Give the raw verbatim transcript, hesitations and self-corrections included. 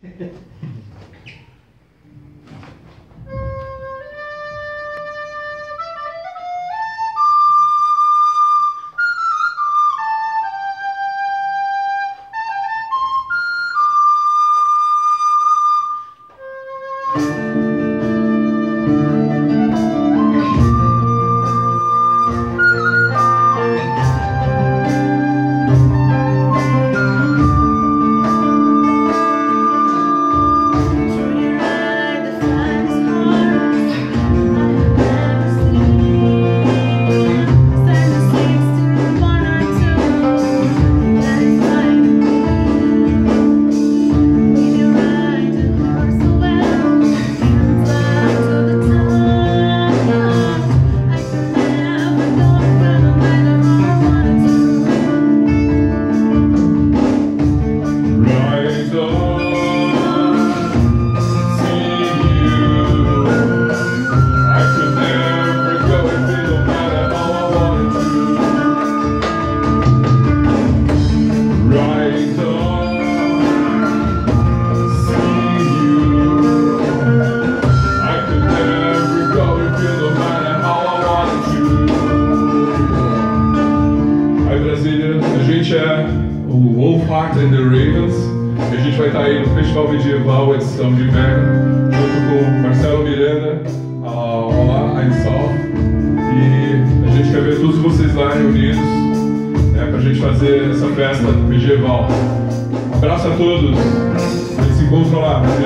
Medieval, edição de inverno, junto com Marcelo Miranda, a Olá, a Insol, e a gente quer ver todos vocês lá reunidos, né, para a gente fazer essa festa medieval. Um abraço a todos, a gente se encontra lá.